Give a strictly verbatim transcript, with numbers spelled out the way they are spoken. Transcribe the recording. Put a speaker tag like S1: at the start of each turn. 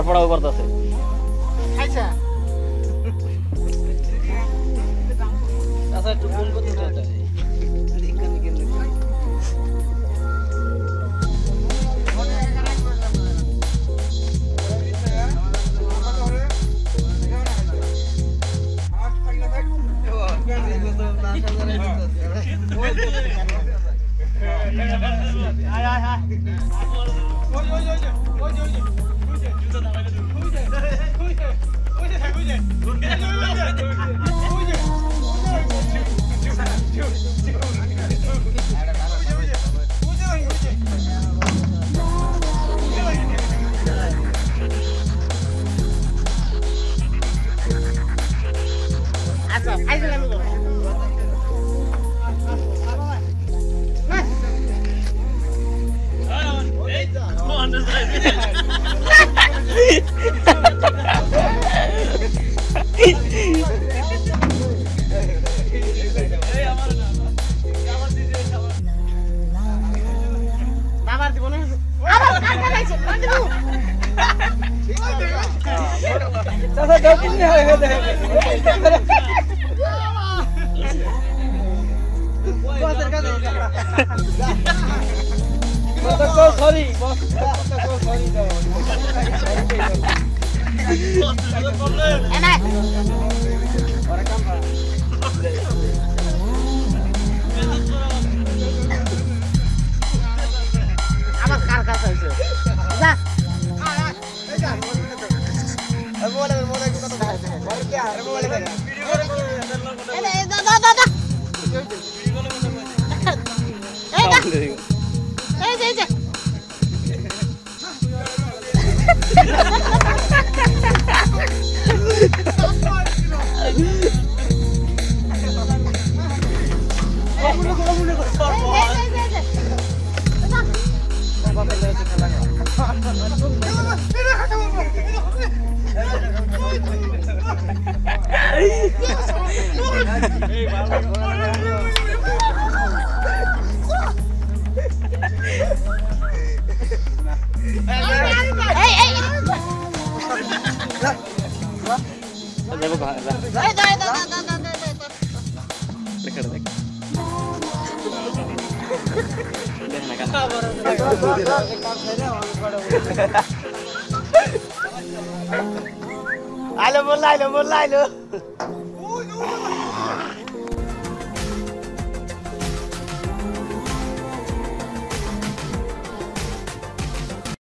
S1: পড়াও করতেছে
S2: আচ্ছা
S3: আচ্ছা একটু ফোন করতে চাই
S2: আচ্ছা ফাইজল আমি করব বাবার জীবনে আবার কাটা লাইছে বন্ধু
S3: চাচা দাও কিনে হয়ে গেছে বসের কাছে বস কো সরি বস কো সরি দাও
S2: এনে
S3: ওরে কাম কর
S2: আবার কার কাছে হইছে যা
S3: মোবাইলে মোবাইলে কথা বলতে বল কি আর মোবাইলে ভিডিও করে
S2: এনে দা দা দা দা এই দা এই যে এই যে এই এই
S1: দেবো ঘর
S2: এই দা দা দা দা দা
S1: দেখ দেখ দেখ না কেন
S3: আইলো বল আইলো বল আইলো